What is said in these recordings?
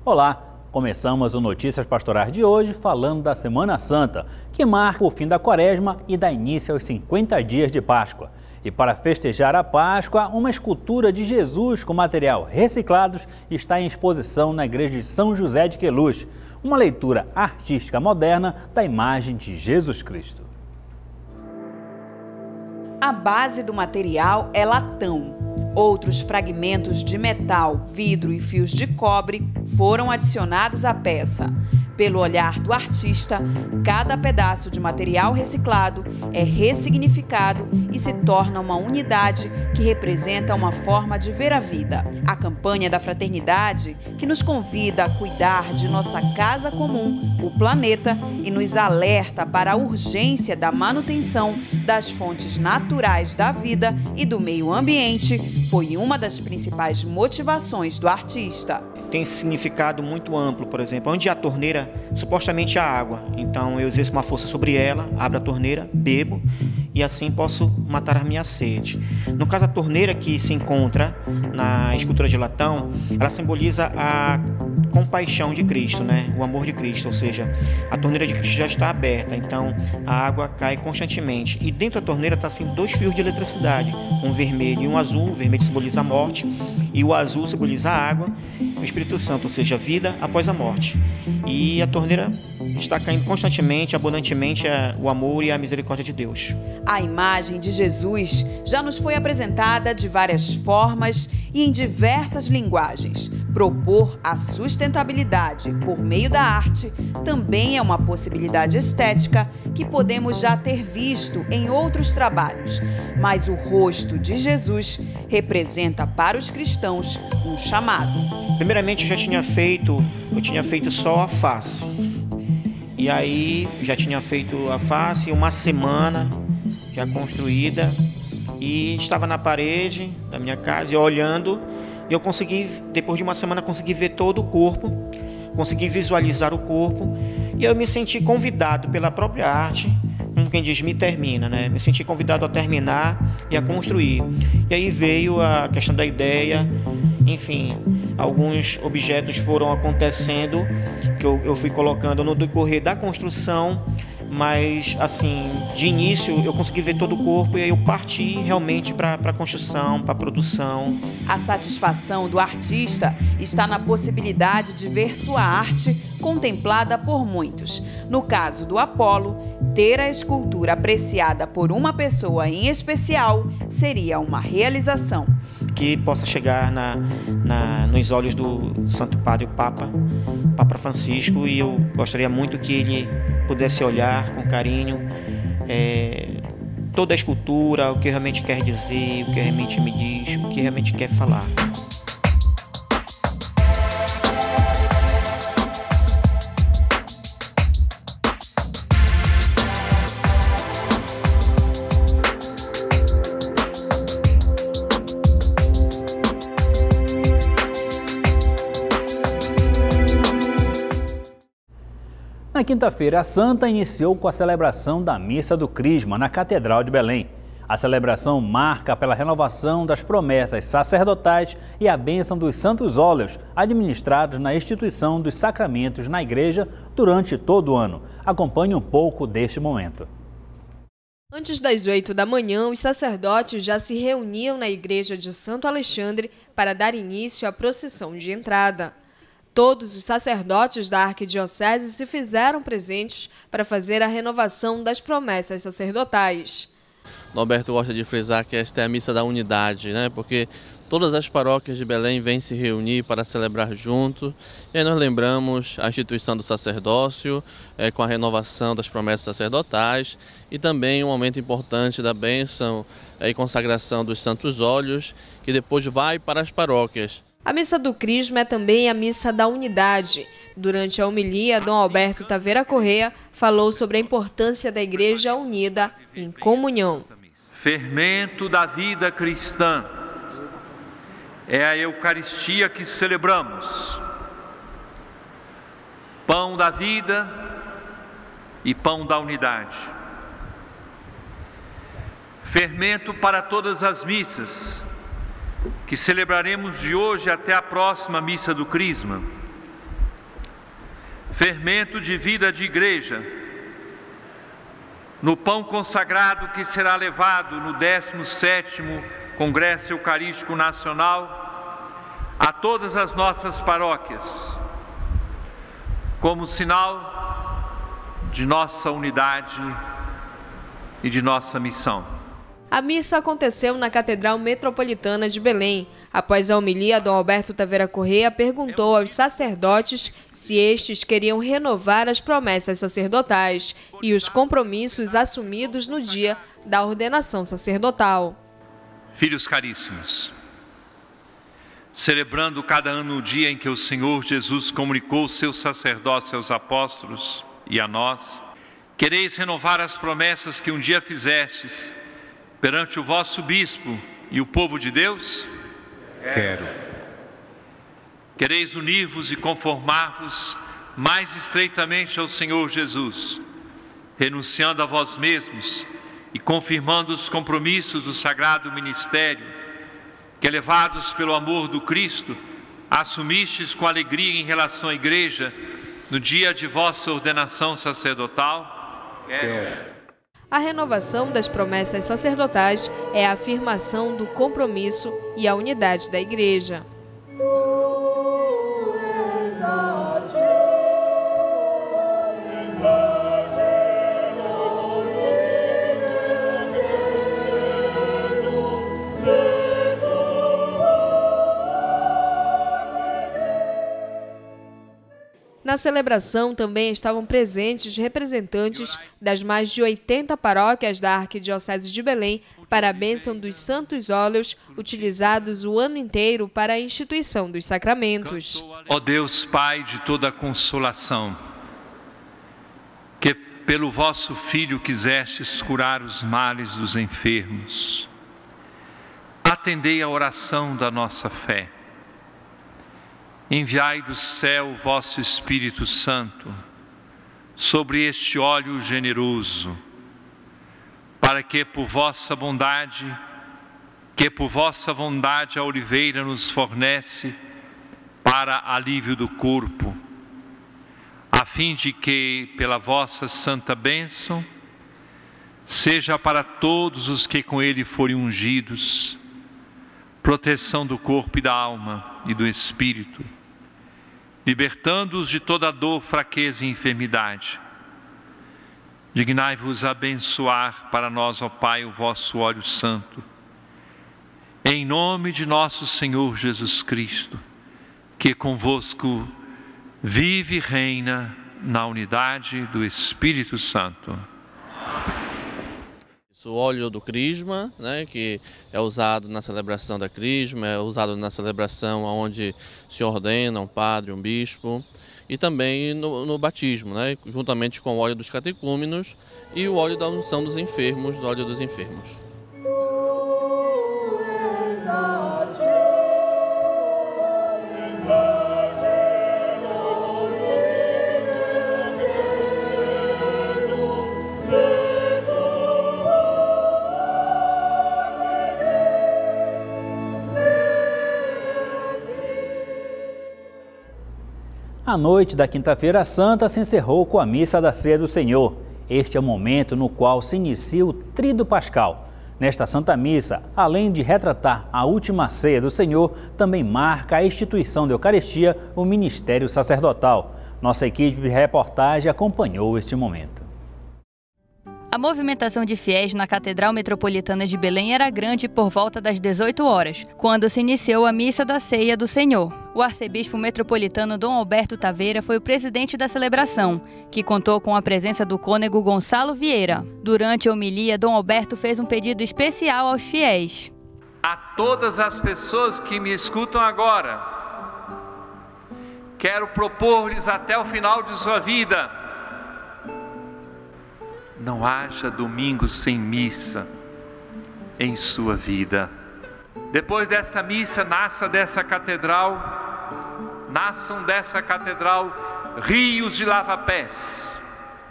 Olá, começamos o Notícias Pastorais de hoje falando da Semana Santa, que marca o fim da Quaresma e dá início aos 50 dias de Páscoa. E para festejar a Páscoa, uma escultura de Jesus com material reciclados está em exposição na Igreja de São José de Queluz, uma leitura artística moderna da imagem de Jesus Cristo. A base do material é latão. Outros fragmentos de metal, vidro e fios de cobre foram adicionados à peça. Pelo olhar do artista, cada pedaço de material reciclado é ressignificado e se torna uma unidade que representa uma forma de ver a vida. A campanha da fraternidade, que nos convida a cuidar de nossa casa comum, o planeta, e nos alerta para a urgência da manutenção das fontes naturais da vida e do meio ambiente, foi uma das principais motivações do artista. Tem significado muito amplo, por exemplo, onde a torneira supostamente há água. Então eu exerço uma força sobre ela, abro a torneira, bebo e assim posso matar a minha sede. No caso, a torneira que se encontra na escultura de latão, ela simboliza a compaixão de Cristo, né? O amor de Cristo, ou seja, a torneira de Cristo já está aberta, então a água cai constantemente. E dentro da torneira está assim 2 fios de eletricidade, um vermelho e um azul. O vermelho simboliza a morte e o azul simboliza a água, o Espírito Santo, ou seja, a vida após a morte. E a torneira está caindo constantemente, abundantemente o amor e a misericórdia de Deus. A imagem de Jesus já nos foi apresentada de várias formas e em diversas linguagens. Propor a sustentabilidade por meio da arte também é uma possibilidade estética que podemos já ter visto em outros trabalhos. Mas o rosto de Jesus representa para os cristãos um chamado. Primeiramente eu tinha feito só a face. E aí já tinha feito a face, uma semana já construída, e estava na parede da minha casa e olhando, e eu consegui, depois de uma semana, consegui ver todo o corpo, consegui visualizar o corpo, e eu me senti convidado pela própria arte, como quem diz, me termina, né? Me senti convidado a terminar e a construir. E aí veio a questão da ideia, enfim, alguns objetos foram acontecendo que eu fui colocando no decorrer da construção, mas assim, de início eu consegui ver todo o corpo e aí eu parti realmente para a construção, para a produção. A satisfação do artista está na possibilidade de ver sua arte contemplada por muitos. No caso do Apolo, ter a escultura apreciada por uma pessoa em especial seria uma realização. Que possa chegar nos olhos do Santo Padre, o Papa Francisco, e eu gostaria muito que ele pudesse olhar com carinho toda a escultura, o que realmente quer dizer, o que realmente me diz, o que realmente quer falar. Na quinta-feira santa iniciou com a celebração da Missa do Crisma na Catedral de Belém. A celebração marca pela renovação das promessas sacerdotais e a bênção dos santos óleos administrados na instituição dos sacramentos na igreja durante todo o ano. Acompanhe um pouco deste momento. Antes das 8 da manhã, os sacerdotes já se reuniam na igreja de Santo Alexandre para dar início à procissão de entrada. Todos os sacerdotes da arquidiocese se fizeram presentes para fazer a renovação das promessas sacerdotais. Norberto gosta de frisar que esta é a missa da unidade, né? Porque todas as paróquias de Belém vêm se reunir para celebrar junto. E aí nós lembramos a instituição do sacerdócio, com a renovação das promessas sacerdotais, e também um momento importante da bênção e consagração dos santos óleos, que depois vai para as paróquias. A Missa do Crisma é também a Missa da Unidade. Durante a homilia, Dom Alberto Taveira Correia falou sobre a importância da Igreja unida em comunhão. Fermento da vida cristã é a Eucaristia que celebramos. Pão da vida e pão da unidade. Fermento para todas as missas que celebraremos de hoje até a próxima Missa do Crisma. fermento de vida de igreja, no pão consagrado que será levado no 17º Congresso Eucarístico Nacional a todas as nossas paróquias, como sinal de nossa unidade e de nossa missão. A missa aconteceu na Catedral Metropolitana de Belém. Após a homilia, Dom Alberto Taveira Corrêa perguntou aos sacerdotes se estes queriam renovar as promessas sacerdotais e os compromissos assumidos no dia da ordenação sacerdotal. Filhos caríssimos, celebrando cada ano o dia em que o Senhor Jesus comunicou o seu sacerdócio aos apóstolos e a nós, quereis renovar as promessas que um dia fizestes perante o vosso bispo e o povo de Deus? Quero. Quereis unir-vos e conformar-vos mais estreitamente ao Senhor Jesus, renunciando a vós mesmos e confirmando os compromissos do sagrado ministério, que, elevados pelo amor do Cristo, assumistes com alegria em relação à Igreja no dia de vossa ordenação sacerdotal? Quero. A renovação das promessas sacerdotais é a afirmação do compromisso e a unidade da Igreja. Na celebração também estavam presentes representantes das mais de 80 paróquias da Arquidiocese de Belém para a bênção dos santos óleos utilizados o ano inteiro para a instituição dos sacramentos. Ó Deus, Pai de toda consolação, que pelo vosso Filho quisestes curar os males dos enfermos, atendei a oração da nossa fé. Enviai do céu o vosso Espírito Santo sobre este óleo generoso, para que por vossa bondade a oliveira nos fornece para alívio do corpo, a fim de que, pela vossa santa bênção, seja para todos os que com ele forem ungidos, proteção do corpo e da alma e do espírito, libertando-os de toda dor, fraqueza e enfermidade. Dignai-vos abençoar para nós, ó Pai, o vosso óleo santo, em nome de nosso Senhor Jesus Cristo, que convosco vive e reina na unidade do Espírito Santo. O óleo do crisma, né, que é usado na celebração da crisma, é usado na celebração onde se ordena um padre, um bispo, e também no batismo, né, juntamente com o óleo dos catecúmenos e o óleo da unção dos enfermos, o óleo dos enfermos. A noite da Quinta-feira Santa se encerrou com a Missa da Ceia do Senhor. Este é o momento no qual se inicia o Tríduo Pascal. Nesta Santa Missa, além de retratar a última ceia do Senhor, também marca a instituição da Eucaristia, o ministério sacerdotal. Nossa equipe de reportagem acompanhou este momento. A movimentação de fiéis na Catedral Metropolitana de Belém era grande por volta das 18 horas, quando se iniciou a Missa da Ceia do Senhor. O arcebispo metropolitano Dom Alberto Taveira foi o presidente da celebração, que contou com a presença do cônego Gonçalo Vieira. Durante a homilia, Dom Alberto fez um pedido especial aos fiéis. A todas as pessoas que me escutam agora, quero propor-lhes até o final de sua vida: não haja domingo sem missa em sua vida. Depois dessa missa, nasçam dessa catedral rios de lava-pés.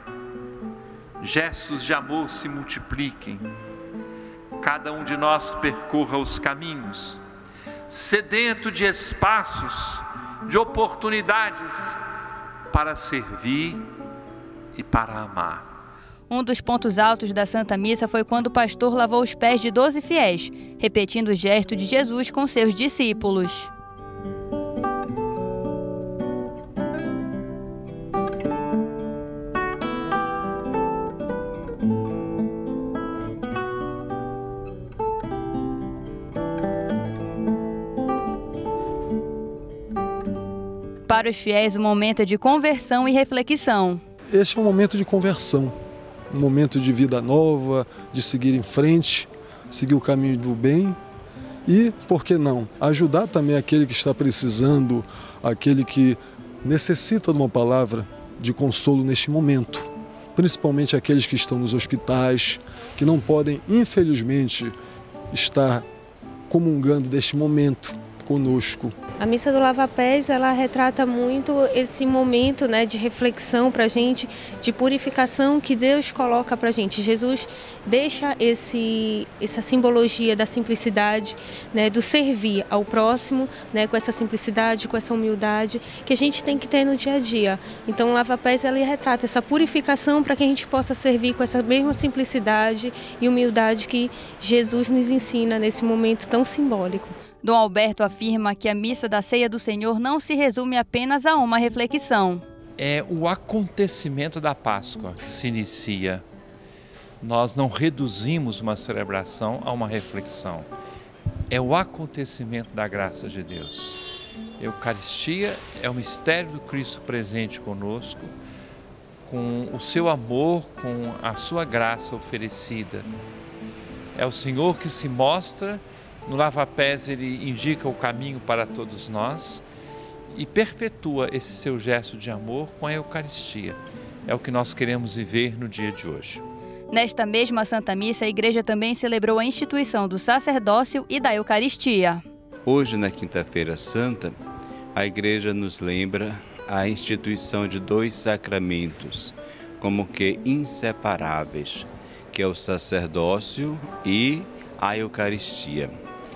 Gestos de amor se multipliquem. Cada um de nós percorra os caminhos, sedento de espaços, de oportunidades, para servir e para amar. Um dos pontos altos da Santa Missa foi quando o pastor lavou os pés de 12 fiéis, repetindo o gesto de Jesus com seus discípulos. Para os fiéis, o momento é de conversão e reflexão. Este é um momento de conversão, um momento de vida nova, de seguir em frente, seguir o caminho do bem e, por que não, ajudar também aquele que está precisando, aquele que necessita de uma palavra de consolo neste momento, principalmente aqueles que estão nos hospitais, que não podem, infelizmente, estar comungando deste momento conosco. A missa do Lava-Pés, ela retrata muito esse momento, né, de reflexão para a gente, de purificação que Deus coloca para a gente. Jesus deixa essa simbologia da simplicidade, né, do servir ao próximo, né, com essa simplicidade, com essa humildade que a gente tem que ter no dia a dia. Então o Lava-Pés, ele retrata essa purificação para que a gente possa servir com essa mesma simplicidade e humildade que Jesus nos ensina nesse momento tão simbólico. Dom Alberto afirma que a missa da Ceia do Senhor não se resume apenas a uma reflexão. É o acontecimento da Páscoa que se inicia. Nós não reduzimos uma celebração a uma reflexão. É o acontecimento da graça de Deus. Eucaristia é o mistério do Cristo presente conosco, com o seu amor, com a sua graça oferecida. É o Senhor que se mostra. No Lava-Pés ele indica o caminho para todos nós e perpetua esse seu gesto de amor com a Eucaristia. É o que nós queremos viver no dia de hoje. Nesta mesma Santa Missa, a Igreja também celebrou a instituição do sacerdócio e da Eucaristia. Hoje, na Quinta-feira Santa, a Igreja nos lembra a instituição de 2 sacramentos, como que inseparáveis, que é o sacerdócio e a Eucaristia.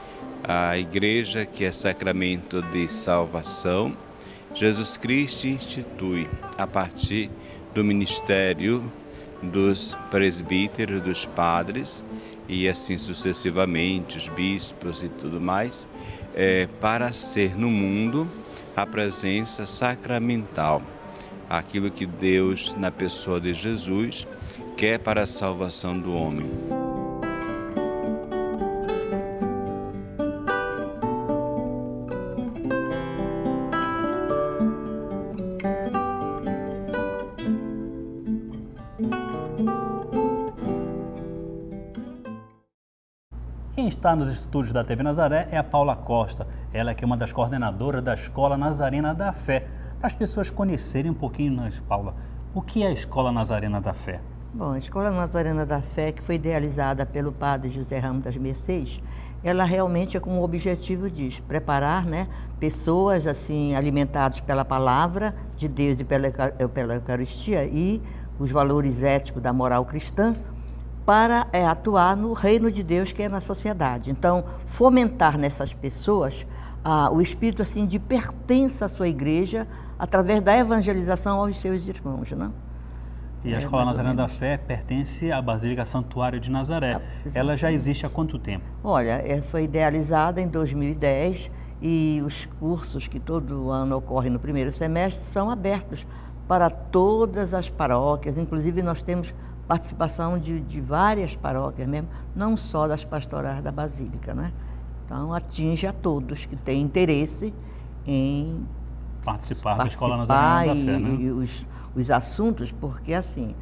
A Igreja, que é sacramento de salvação, Jesus Cristo institui a partir do ministério dos presbíteros, dos padres e assim sucessivamente, os bispos e tudo mais, para ser no mundo a presença sacramental, aquilo que Deus, na pessoa de Jesus, quer para a salvação do homem. Quem está nos estúdios da TV Nazaré é a Paula Costa, ela que é uma das coordenadoras da Escola Nazarena da Fé. Para as pessoas conhecerem um pouquinho, Paula, o que é a Escola Nazarena da Fé? Bom, a Escola Nazarena da Fé, que foi idealizada pelo padre José Ramos das Mercês, ela realmente é com o objetivo de preparar, pessoas assim alimentadas pela palavra de Deus e pela Eucaristia e os valores éticos da moral cristã, para atuar no reino de Deus que é na sociedade. Então, fomentar nessas pessoas o espírito assim, de pertença à sua igreja através da evangelização aos seus irmãos. E a Escola Nazarena da Fé pertence à Basílica Santuário de Nazaré. Ela já existe há quanto tempo? Olha, foi idealizada em 2010 e os cursos que todo ano ocorrem no primeiro semestre são abertos para todas as paróquias. Inclusive, nós temos participação de várias paróquias mesmo, não só das pastorais da Basílica, Então, atinge a todos que têm interesse em participar da Escola Nazarena da Fé, e os assuntos, porque assim,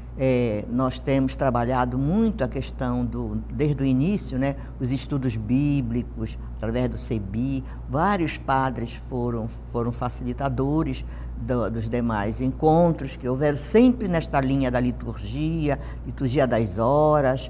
nós temos trabalhado muito a questão desde o início, os estudos bíblicos, através do CEBI, vários padres foram facilitadores dos demais encontros que houveram sempre nesta linha da liturgia das horas,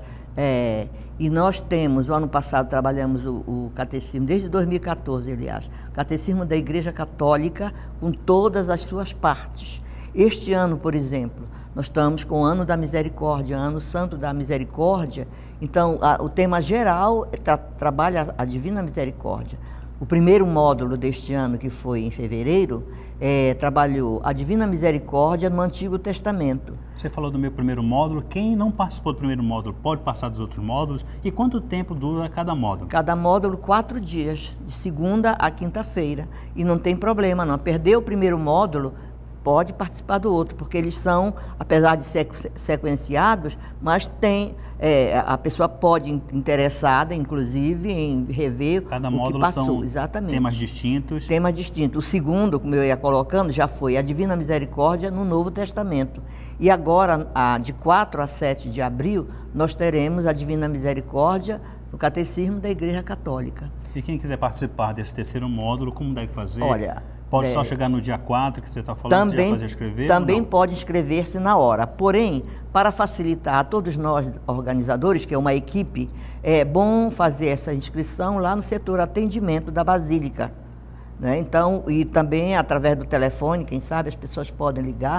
e nós temos, o ano passado trabalhamos o catecismo, desde 2014, aliás, catecismo da Igreja Católica com todas as suas partes. Este ano, por exemplo, nós estamos com o Ano da Misericórdia, Ano Santo da Misericórdia, então o tema geral trabalha a Divina Misericórdia. O primeiro módulo deste ano, que foi em fevereiro, trabalhou a Divina Misericórdia no Antigo Testamento. Você falou do meu primeiro módulo. Quem não participou do primeiro módulo pode passar dos outros módulos? E quanto tempo dura cada módulo? Cada módulo, 4 dias, de segunda a quinta-feira. E não tem problema, não. Perdeu o primeiro módulo, pode participar do outro, porque eles são, apesar de ser sequenciados, mas a pessoa pode, interessada, inclusive, em rever cada o que módulo passou. São exatamente. Temas distintos. Temas distintos. O segundo, como eu ia colocando, já foi a Divina Misericórdia no Novo Testamento. E agora, de 4 a 7 de abril, nós teremos a Divina Misericórdia no Catecismo da Igreja Católica. E quem quiser participar desse terceiro módulo, como deve fazer? Olha, pode só chegar no dia 4, que você está falando, você já fazer inscrever? Também pode inscrever-se na hora. Porém, para facilitar a todos nós organizadores, que é uma equipe, é bom fazer essa inscrição lá no setor atendimento da Basílica. Né? Então, e também através do telefone, quem sabe as pessoas podem ligar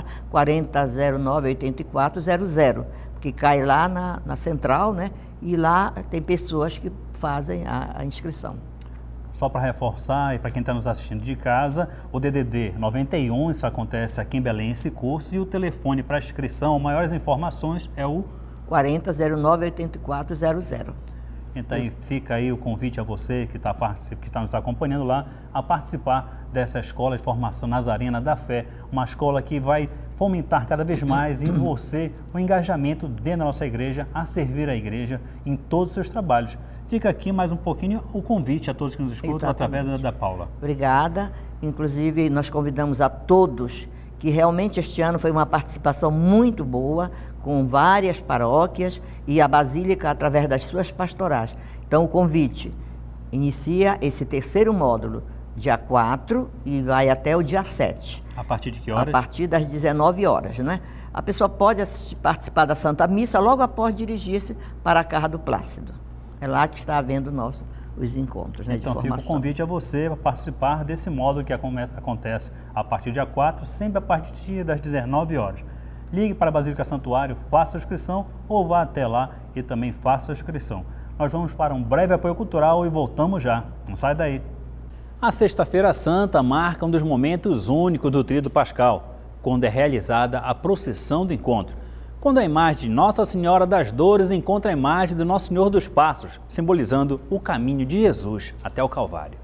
4009-8400, que cai lá na central, né? E lá tem pessoas que fazem a inscrição. Só para reforçar, e para quem está nos assistindo de casa, o DDD 91, isso acontece aqui em Belém, esse curso, e o telefone para inscrição, maiores informações, é o 4009-8400. Então fica aí o convite a você que está nos acompanhando lá, a participar dessa escola de formação Nazarena da Fé, uma escola que vai fomentar cada vez mais em você o engajamento dentro da nossa igreja, a servir a igreja em todos os seus trabalhos. Fica aqui mais um pouquinho o convite a todos que nos escutam. Exatamente. Através da Paula. Obrigada. Inclusive, nós convidamos a todos que realmente este ano foi uma participação muito boa, com várias paróquias e a Basílica através das suas pastorais. Então, o convite inicia esse terceiro módulo, dia 4, e vai até o dia 7. A partir de que horas? A partir das 19 horas, né? A pessoa pode participar da Santa Missa logo após dirigir-se para a Carra do Plácido. É lá que está havendo os encontros, né, então, de formação. Fica o convite a você para participar desse módulo que acontece a partir do dia 4, sempre a partir das 19 horas. Ligue para a Basílica Santuário, faça a inscrição ou vá até lá e também faça a inscrição. Nós vamos para um breve apoio cultural e voltamos já. Não sai daí. A Sexta-feira Santa marca um dos momentos únicos do Tríduo Pascal, quando é realizada a procissão do encontro. Quando a imagem de Nossa Senhora das Dores encontra a imagem do Nosso Senhor dos Passos, simbolizando o caminho de Jesus até o Calvário.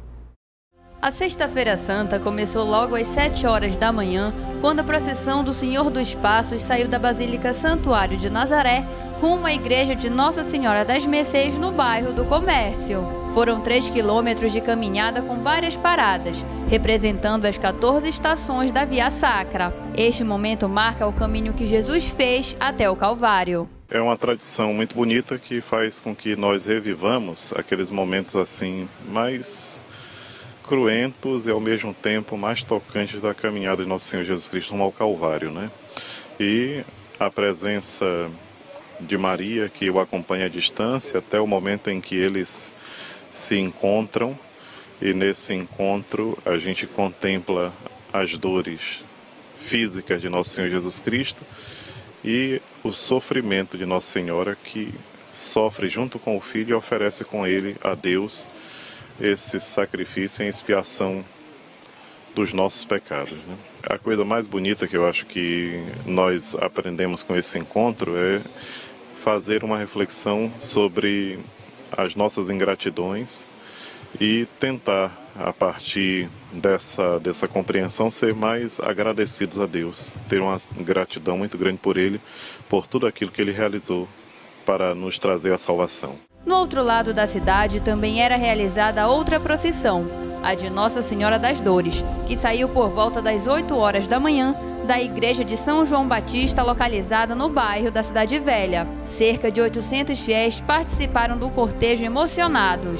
A Sexta-feira Santa começou logo às 7 horas da manhã, quando a procissão do Senhor dos Passos saiu da Basílica Santuário de Nazaré, rumo à igreja de Nossa Senhora das Mercês, no bairro do Comércio. Foram 3 quilômetros de caminhada com várias paradas, representando as 14 estações da Via Sacra. Este momento marca o caminho que Jesus fez até o Calvário. É uma tradição muito bonita que faz com que nós revivamos aqueles momentos assim mais cruentos e ao mesmo tempo mais tocantes da caminhada de Nosso Senhor Jesus Cristo rumo ao Calvário, né? E a presença de Maria, que o acompanha à distância até o momento em que eles se encontram, e nesse encontro a gente contempla as dores físicas de Nosso Senhor Jesus Cristo e o sofrimento de Nossa Senhora, que sofre junto com o Filho e oferece com ele a Deus esse sacrifício em expiação dos nossos pecados, né? A coisa mais bonita que eu acho que nós aprendemos com esse encontro é fazer uma reflexão sobre as nossas ingratidões e tentar, a partir dessa compreensão, ser mais agradecidos a Deus, ter uma gratidão muito grande por Ele, por tudo aquilo que Ele realizou para nos trazer a salvação. No outro lado da cidade também era realizada outra procissão, a de Nossa Senhora das Dores, que saiu por volta das 8 horas da manhã da igreja de São João Batista, localizada no bairro da Cidade Velha. Cerca de 800 fiéis participaram do cortejo emocionados.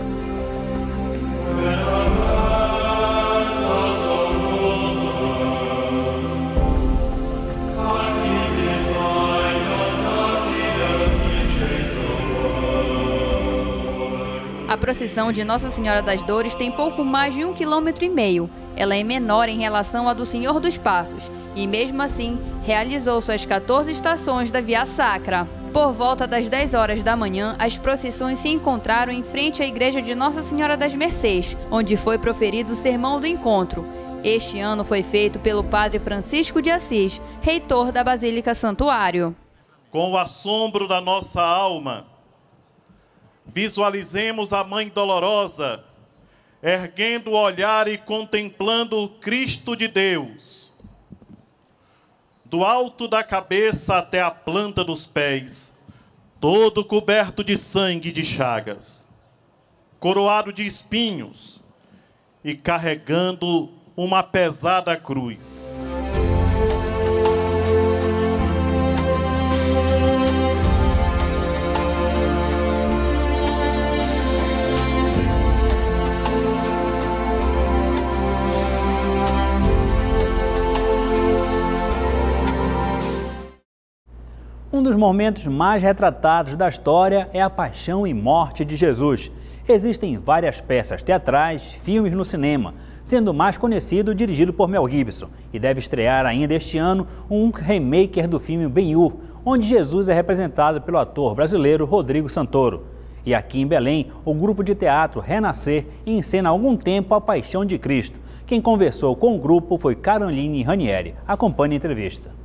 A procissão de Nossa Senhora das Dores tem pouco mais de 1,5 km. Ela é menor em relação à do Senhor dos Passos e, mesmo assim, realizou suas 14 estações da Via Sacra. Por volta das 10 horas da manhã, as procissões se encontraram em frente à igreja de Nossa Senhora das Mercês, onde foi proferido o Sermão do Encontro. Este ano foi feito pelo padre Francisco de Assis, reitor da Basílica Santuário. Com o assombro da nossa alma, visualizemos a Mãe Dolorosa, erguendo o olhar e contemplando o Cristo de Deus. Do alto da cabeça até a planta dos pés, todo coberto de sangue e de chagas, coroado de espinhos e carregando uma pesada cruz. Um dos momentos mais retratados da história é a paixão e morte de Jesus. Existem várias peças teatrais, filmes no cinema, sendo o mais conhecido dirigido por Mel Gibson, e deve estrear ainda este ano um remake do filme Ben-Hur, onde Jesus é representado pelo ator brasileiro Rodrigo Santoro. E aqui em Belém, o grupo de teatro Renascer encena há algum tempo a Paixão de Cristo. Quem conversou com o grupo foi Caroline Ranieri. Acompanhe a entrevista.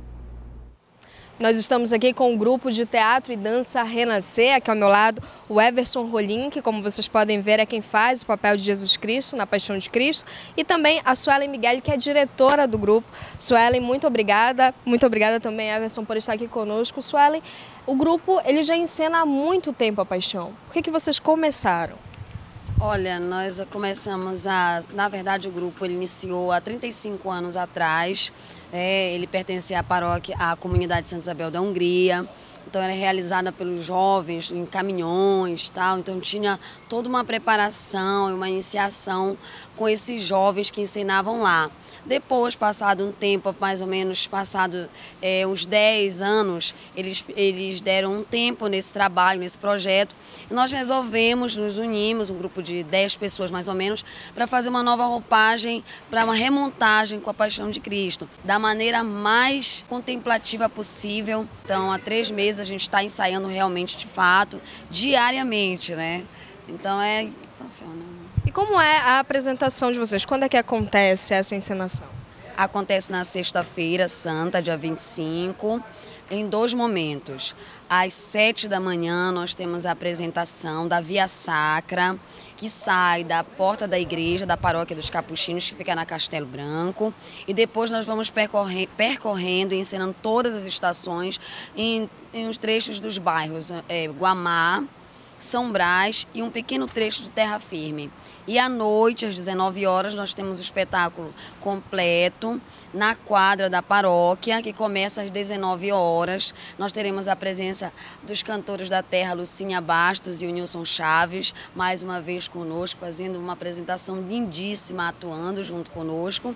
Nós estamos aqui com o grupo de teatro e dança Renascer, aqui ao meu lado o Everson Rolim, que como vocês podem ver é quem faz o papel de Jesus Cristo na Paixão de Cristo, e também a Suelen Miguel, que é a diretora do grupo. Suelen, muito obrigada também, Everson, por estar aqui conosco. Suelen, o grupo ele já encena há muito tempo a Paixão. Por que vocês começaram? Olha, nós começamos na verdade o grupo ele iniciou há 35 anos atrás. Ele pertencia à paróquia, à comunidade de Santa Isabel da Hungria. Então era realizada pelos jovens em caminhões, tal. Então tinha toda uma preparação e uma iniciação com esses jovens que ensinavam lá. Depois, passado um tempo, mais ou menos, passado uns 10 anos, eles deram um tempo nesse trabalho, nesse projeto. E nós resolvemos, nos unimos, um grupo de 10 pessoas mais ou menos, para fazer uma nova roupagem, para uma remontagem com a Paixão de Cristo, da maneira mais contemplativa possível. Então, há 3 meses a gente está ensaiando realmente, de fato, diariamente, né? Então, funciona. E como é a apresentação de vocês? Quando é que acontece essa encenação? Acontece na sexta-feira santa, dia 25, em 2 momentos. Às 7 da manhã nós temos a apresentação da Via Sacra, que sai da porta da igreja, da paróquia dos Capuchinhos, que fica na Castelo Branco. E depois nós vamos percorrendo e encenando todas as estações em uns trechos dos bairros Guamá, São Brás e um pequeno trecho de Terra Firme. E à noite, às 19 horas, nós temos o espetáculo completo na quadra da paróquia, que começa às 19 horas. Nós teremos a presença dos cantores da terra, Lucinha Bastos e o Nilson Chaves, mais uma vez conosco, fazendo uma apresentação lindíssima, atuando junto conosco.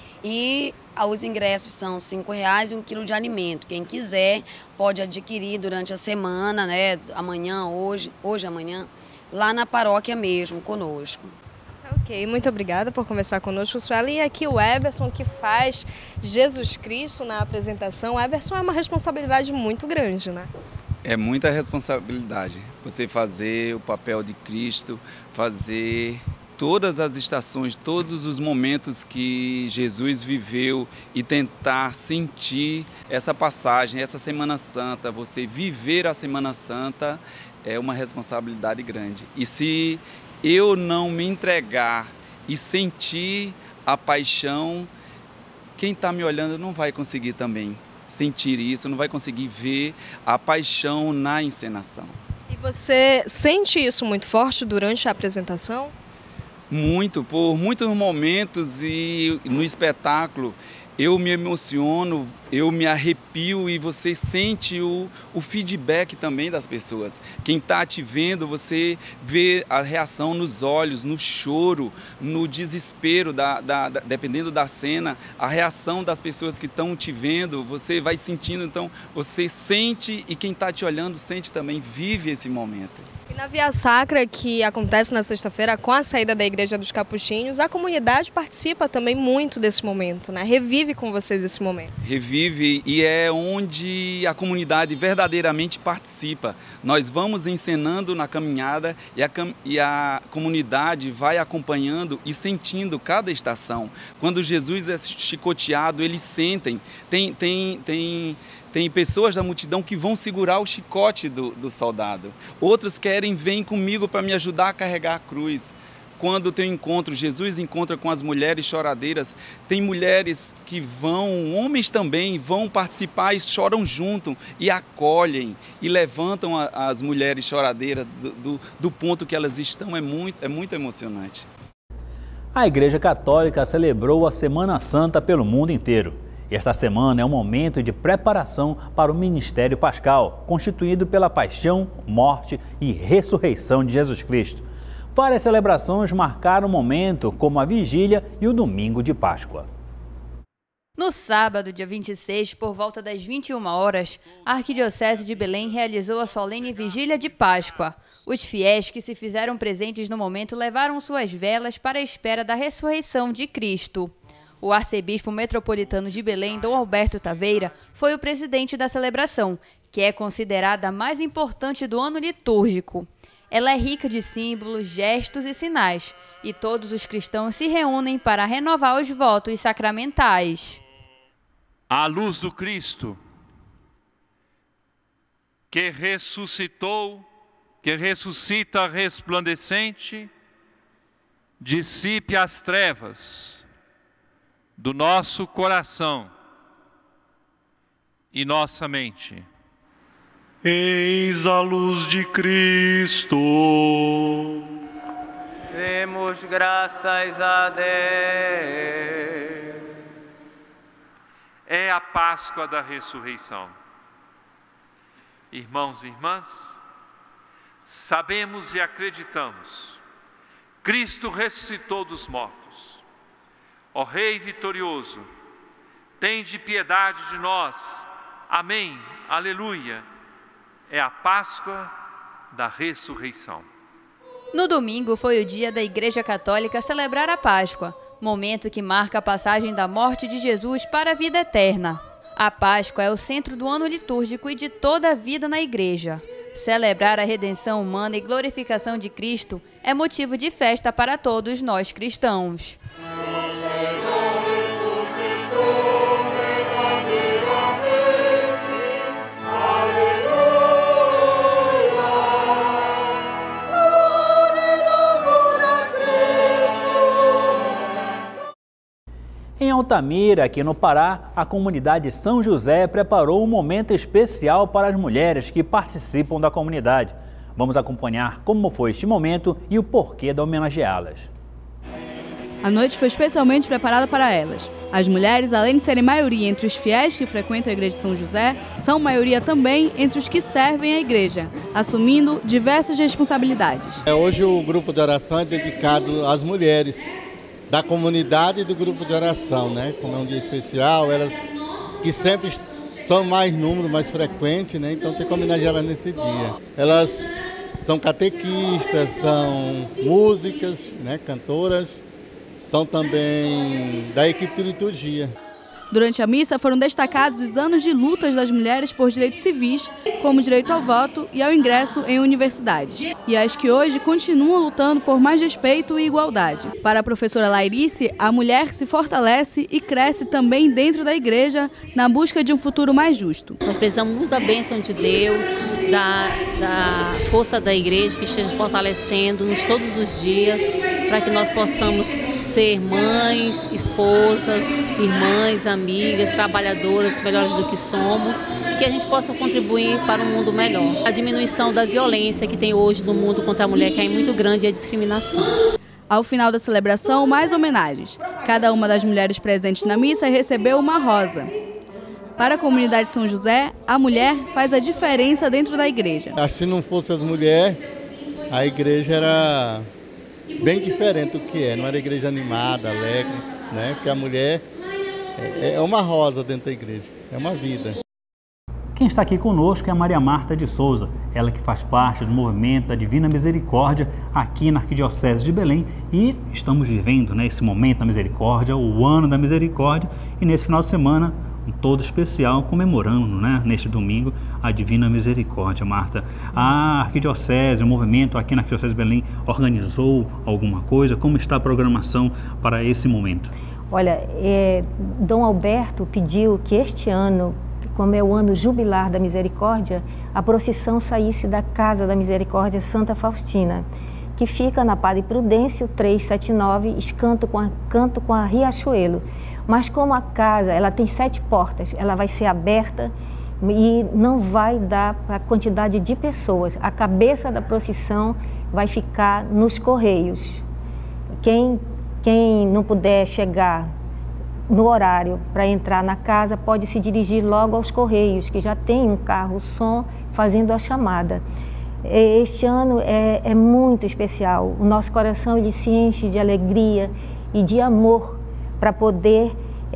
E os ingressos são R$ 5,00 e 1 quilo de alimento. Quem quiser pode adquirir durante a semana, né? Amanhã, hoje, amanhã, lá na paróquia mesmo, conosco. Ok, muito obrigada por conversar conosco, Suelen. E aqui o Everson, que faz Jesus Cristo na apresentação. O Everson é uma responsabilidade muito grande, né? É muita responsabilidade. Você fazer o papel de Cristo, fazer todas as estações, todos os momentos que Jesus viveu e tentar sentir essa passagem, essa Semana Santa, você viver a Semana Santa é uma responsabilidade grande. E se eu não me entregar e sentir a paixão, quem está me olhando não vai conseguir também sentir isso, não vai conseguir ver a paixão na encenação. E você sente isso muito forte durante a apresentação? Muito, por muitos momentos e no espetáculo eu me emociono, eu me arrepio e você sente o feedback também das pessoas. Quem está te vendo, você vê a reação nos olhos, no choro, no desespero, dependendo da cena, a reação das pessoas que estão te vendo, você vai sentindo, então você sente e quem está te olhando sente também, vive esse momento. Na Via Sacra, que acontece na sexta-feira com a saída da Igreja dos Capuchinhos, a comunidade participa também muito desse momento, né? Revive com vocês esse momento. Revive, e é onde a comunidade verdadeiramente participa. Nós vamos encenando na caminhada e a comunidade vai acompanhando e sentindo cada estação. Quando Jesus é chicoteado, eles sentem. Tem pessoas da multidão que vão segurar o chicote do soldado. Outros vêm comigo para me ajudar a carregar a cruz. Quando tem encontro, Jesus encontra com as mulheres choradeiras. Tem mulheres que homens também vão participar e choram junto e acolhem e levantam as mulheres choradeiras do ponto que elas estão. É muito emocionante. A Igreja Católica celebrou a Semana Santa pelo mundo inteiro. Esta semana é um momento de preparação para o Ministério Pascal, constituído pela paixão, morte e ressurreição de Jesus Cristo. Várias celebrações marcaram o momento, como a Vigília e o Domingo de Páscoa. No sábado, dia 26, por volta das 21 horas, a Arquidiocese de Belém realizou a solene Vigília de Páscoa. Os fiéis que se fizeram presentes no momento levaram suas velas para a espera da ressurreição de Cristo. O arcebispo metropolitano de Belém, Dom Alberto Taveira, foi o presidente da celebração, que é considerada a mais importante do ano litúrgico. Ela é rica de símbolos, gestos e sinais, e todos os cristãos se reúnem para renovar os votos sacramentais. À luz do Cristo, que ressuscitou, que ressuscita resplandecente, dissipe as trevas do nosso coração e nossa mente. Eis a luz de Cristo. Demos graças a Deus. É a Páscoa da ressurreição. Irmãos e irmãs, sabemos e acreditamos, Cristo ressuscitou dos mortos. Ó Rei vitorioso, tende piedade de nós. Amém. Aleluia. É a Páscoa da ressurreição. No domingo foi o dia da Igreja Católica celebrar a Páscoa, momento que marca a passagem da morte de Jesus para a vida eterna. A Páscoa é o centro do ano litúrgico e de toda a vida na Igreja. Celebrar a redenção humana e glorificação de Cristo é motivo de festa para todos nós cristãos. Em Altamira, aqui no Pará, a comunidade São José preparou um momento especial para as mulheres que participam da comunidade. Vamos acompanhar como foi este momento e o porquê de homenageá-las. A noite foi especialmente preparada para elas. As mulheres, além de serem maioria entre os fiéis que frequentam a Igreja de São José, são maioria também entre os que servem a Igreja, assumindo diversas responsabilidades. Hoje o grupo de oração é dedicado às mulheres da comunidade e do grupo de oração, né? Como é um dia especial, elas que sempre são mais número, mais frequente, né? Então tem que homenagear elas nesse dia. Elas são catequistas, são músicas, né? Cantoras, são também da equipe de liturgia. Durante a missa foram destacados os anos de lutas das mulheres por direitos civis, como o direito ao voto e ao ingresso em universidades, e as que hoje continuam lutando por mais respeito e igualdade. Para a professora Lairice, a mulher se fortalece e cresce também dentro da igreja na busca de um futuro mais justo. Nós precisamos muito da bênção de Deus, da força da igreja que esteja fortalecendo-nos todos os dias, para que nós possamos ser mães, esposas, irmãs, amigas, trabalhadoras melhores do que somos, que a gente possa contribuir para um mundo melhor. A diminuição da violência que tem hoje no mundo contra a mulher, que é muito grande, e a discriminação. Ao final da celebração, mais homenagens. Cada uma das mulheres presentes na missa recebeu uma rosa. Para a comunidade de São José, a mulher faz a diferença dentro da igreja. Se não fosse as mulheres, a igreja era bem diferente do que é. Não era igreja animada, alegre, né? Porque a mulher é uma rosa dentro da igreja, é uma vida. Quem está aqui conosco é a Maria Marta de Souza, ela que faz parte do movimento da Divina Misericórdia aqui na Arquidiocese de Belém, e estamos vivendo, né, esse momento da misericórdia, o ano da misericórdia, e nesse final de semana um todo especial comemorando, né, neste domingo, a Divina Misericórdia. Marta, a Arquidiocese, o movimento aqui na Arquidiocese de Belém organizou alguma coisa? Como está a programação para esse momento? Olha, Dom Alberto pediu que este ano, como é o ano jubilar da Misericórdia, a procissão saísse da Casa da Misericórdia Santa Faustina, que fica na Padre Prudêncio 379, canto com a Riachuelo. Mas como a casa ela tem 7 portas, ela vai ser aberta e não vai dar para a quantidade de pessoas. A cabeça da procissão vai ficar nos Correios. Quem não puder chegar no horário para entrar na casa pode se dirigir logo aos Correios, que já tem um carro-som fazendo a chamada. Este ano é muito especial. O nosso coração ele se enche de alegria e de amor para poder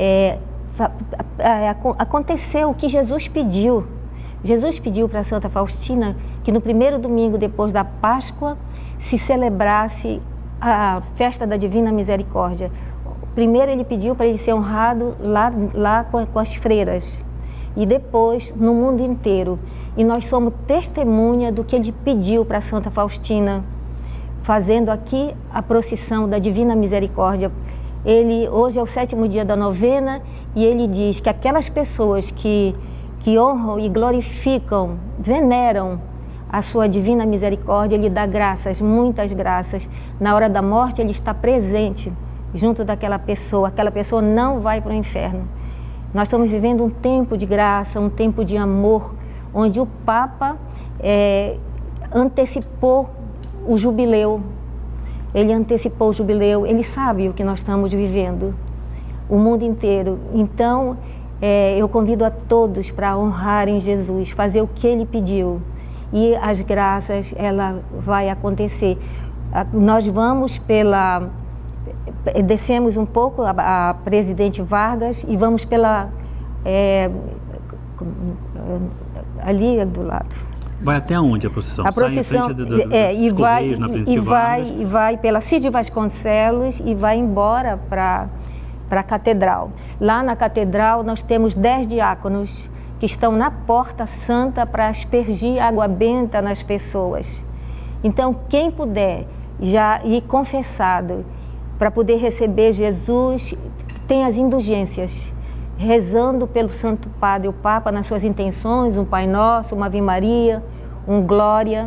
acontecer o que Jesus pediu. Jesus pediu para Santa Faustina que no primeiro domingo depois da Páscoa se celebrasse a festa da Divina Misericórdia. Primeiro ele pediu para ele ser honrado lá com as freiras e depois no mundo inteiro. E nós somos testemunha do que ele pediu para Santa Faustina, fazendo aqui a procissão da Divina Misericórdia. Hoje é o 7º dia da novena e ele diz que aquelas pessoas que honram e glorificam, veneram a sua Divina Misericórdia, ele dá graças, muitas graças. Na hora da morte ele está presente junto daquela pessoa, aquela pessoa não vai para o inferno. Nós estamos vivendo um tempo de graça, um tempo de amor, onde o Papa antecipou o jubileu. Ele antecipou o jubileu, ele sabe o que nós estamos vivendo, o mundo inteiro. Então, eu convido a todos para honrarem Jesus, fazer o que ele pediu. E as graças, ela vai acontecer. Nós vamos descemos um pouco a Presidente Vargas e vamos ali do lado. Vai até onde a procissão? A procissão vai pela Cid Vasconcelos e vai embora para a Catedral. Lá na Catedral nós temos 10 diáconos que estão na Porta Santa para aspergir água benta nas pessoas. Então, quem puder já ir confessado para poder receber Jesus, tem as indulgências, rezando pelo Santo Padre, o Papa, nas suas intenções, um Pai Nosso, uma Ave Maria, um Glória,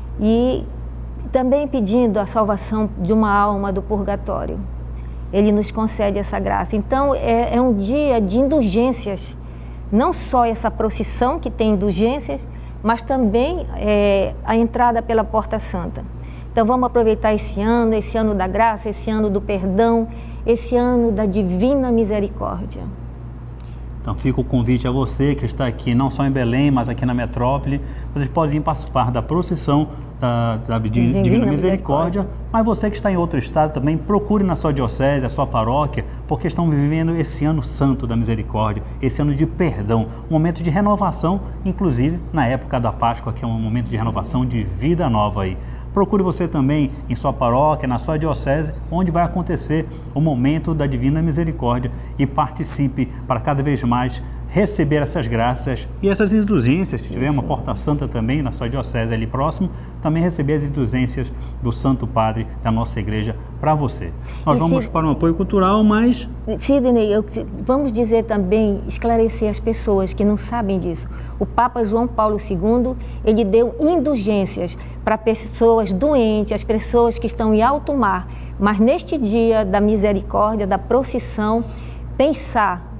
e também pedindo a salvação de uma alma do purgatório. Ele nos concede essa graça. Então, é um dia de indulgências, não só essa procissão que tem indulgências, mas também a entrada pela Porta Santa. Então vamos aproveitar esse ano da graça, esse ano do perdão, esse ano da Divina Misericórdia. Então fica o convite a você que está aqui, não só em Belém, mas aqui na metrópole. Vocês podem vir participar da procissão da Divina Misericórdia, mas você que está em outro estado também, procure na sua diocese, a sua paróquia, porque estão vivendo esse ano santo da misericórdia, esse ano de perdão, um momento de renovação, inclusive na época da Páscoa, que é um momento de renovação, de vida nova aí. Procure você também em sua paróquia, na sua diocese, onde vai acontecer o momento da Divina Misericórdia, e participe para cada vez mais receber essas graças e essas indulgências. Se tiver uma Porta Santa também na sua diocese ali próximo, também receber as indulgências do Santo Padre da nossa igreja para você. Nós vamos para um apoio cultural, mas... Sidney, vamos dizer também, esclarecer as pessoas que não sabem disso. O Papa João Paulo II, ele deu indulgências para pessoas doentes, as pessoas que estão em alto mar, mas neste dia da misericórdia, da procissão, pensar,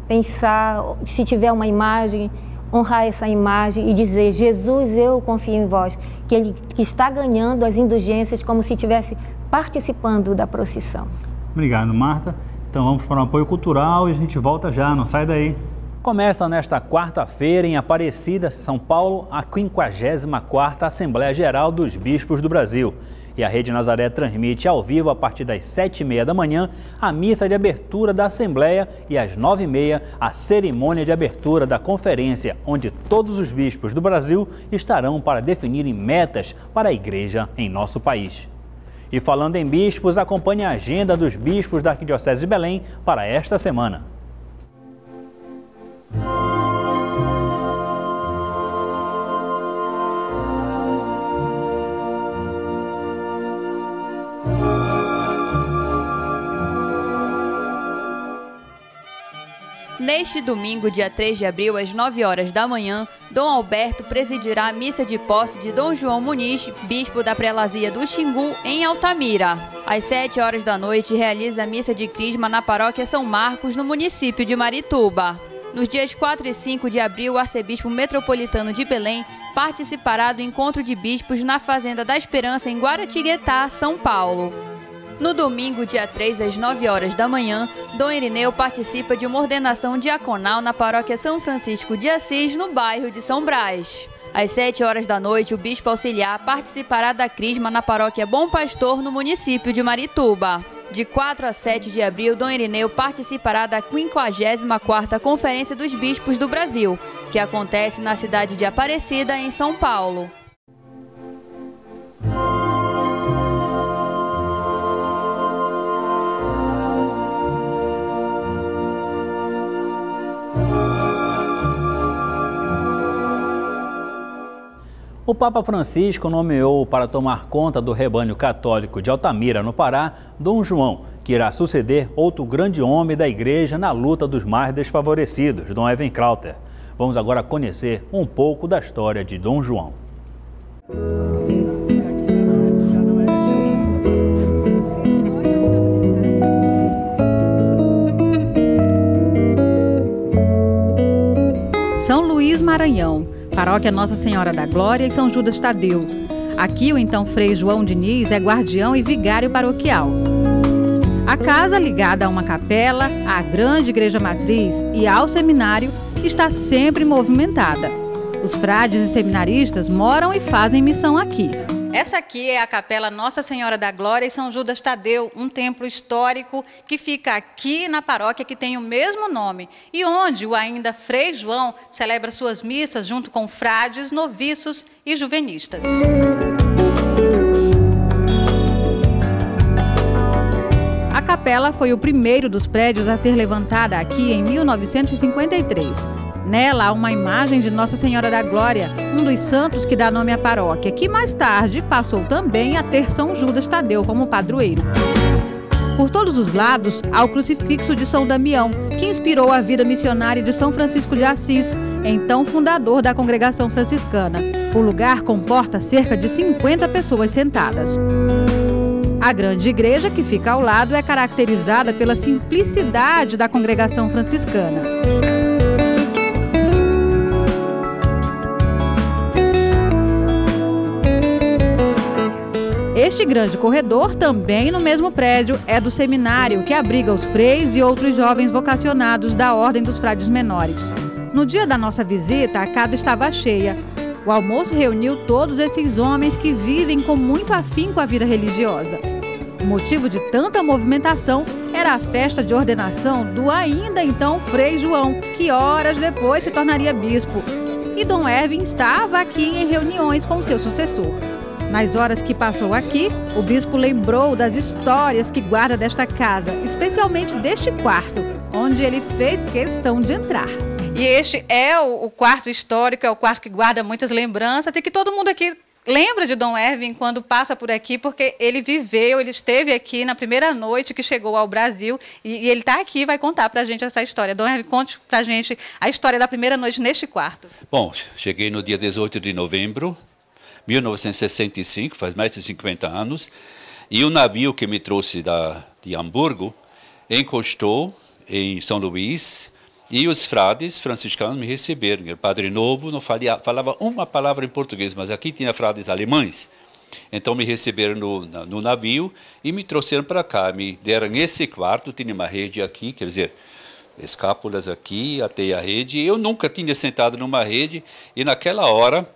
se tiver uma imagem, honrar essa imagem e dizer: Jesus, eu confio em vós, que está ganhando as indulgências como se estivesse participando da procissão. Obrigado, Marta. Então vamos para um apoio cultural e a gente volta já, não sai daí. Começa nesta quarta-feira em Aparecida, São Paulo, a 54ª Assembleia Geral dos Bispos do Brasil. E a Rede Nazaré transmite ao vivo, a partir das 7h30 da manhã, a missa de abertura da Assembleia e às 9h30 a cerimônia de abertura da conferência, onde todos os bispos do Brasil estarão para definirem metas para a Igreja em nosso país. E falando em bispos, acompanhe a agenda dos bispos da Arquidiocese de Belém para esta semana. Neste domingo, dia 3 de abril, às 9 horas da manhã, Dom Alberto presidirá a missa de posse de Dom João Muniz, bispo da Prelazia do Xingu, em Altamira. Às 7 horas da noite, realiza a missa de crisma na paróquia São Marcos, no município de Marituba. Nos dias 4 e 5 de abril, o arcebispo metropolitano de Belém participará do encontro de bispos na Fazenda da Esperança, em Guaratinguetá, São Paulo. No domingo, dia 3, às 9 horas da manhã, Dom Irineu participa de uma ordenação diaconal na paróquia São Francisco de Assis, no bairro de São Brás. Às 7 horas da noite, o bispo auxiliar participará da crisma na paróquia Bom Pastor, no município de Marituba. De 4 a 7 de abril, Dom Irineu participará da 54ª Conferência dos Bispos do Brasil, que acontece na cidade de Aparecida, em São Paulo. O Papa Francisco nomeou para tomar conta do rebanho católico de Altamira, no Pará, Dom João, que irá suceder outro grande homem da Igreja na luta dos mais desfavorecidos, Dom Evan Krauter. Vamos agora conhecer um pouco da história de Dom João. São Luís, Maranhão, Paróquia Nossa Senhora da Glória e São Judas Tadeu. Aqui o então Frei João Diniz é guardião e vigário paroquial. A casa, ligada a uma capela, à grande igreja matriz e ao seminário, está sempre movimentada. Os frades e seminaristas moram e fazem missão aqui. Essa aqui é a Capela Nossa Senhora da Glória e São Judas Tadeu, um templo histórico que fica aqui na paróquia que tem o mesmo nome e onde o ainda Frei João celebra suas missas junto com frades, noviços e juvenistas. A capela foi o primeiro dos prédios a ser levantada aqui em 1953. Nela há uma imagem de Nossa Senhora da Glória, um dos santos que dá nome à paróquia, que mais tarde passou também a ter São Judas Tadeu como padroeiro. Por todos os lados há o crucifixo de São Damião, que inspirou a vida missionária de São Francisco de Assis, então fundador da congregação franciscana. O lugar comporta cerca de 50 pessoas sentadas. A grande igreja, que fica ao lado, é caracterizada pela simplicidade da congregação franciscana. Este grande corredor, também no mesmo prédio, é do seminário, que abriga os freis e outros jovens vocacionados da Ordem dos Frades Menores. No dia da nossa visita, a casa estava cheia. O almoço reuniu todos esses homens que vivem com muito afinco a vida religiosa. O motivo de tanta movimentação era a festa de ordenação do ainda então Frei João, que horas depois se tornaria bispo. E Dom Erwin estava aqui em reuniões com seu sucessor. Nas horas que passou aqui, o bispo lembrou das histórias que guarda desta casa, especialmente deste quarto, onde ele fez questão de entrar. E este é o quarto histórico, é o quarto que guarda muitas lembranças e que todo mundo aqui lembra de Dom Erwin quando passa por aqui, porque ele esteve aqui na primeira noite que chegou ao Brasil e ele está aqui e vai contar para a gente essa história. Dom Erwin, conte para a gente a história da primeira noite neste quarto. Bom, cheguei no dia 18 de novembro, 1965, faz mais de 50 anos, e o navio que me trouxe de Hamburgo encostou em São Luís e os frades franciscanos me receberam. O padre novo não falava uma palavra em português, mas aqui tinha frades alemães. Então me receberam no navio e me trouxeram para cá, me deram esse quarto, tinha uma rede aqui, quer dizer, escápulas aqui até a rede. Eu nunca tinha sentado numa rede e naquela hora,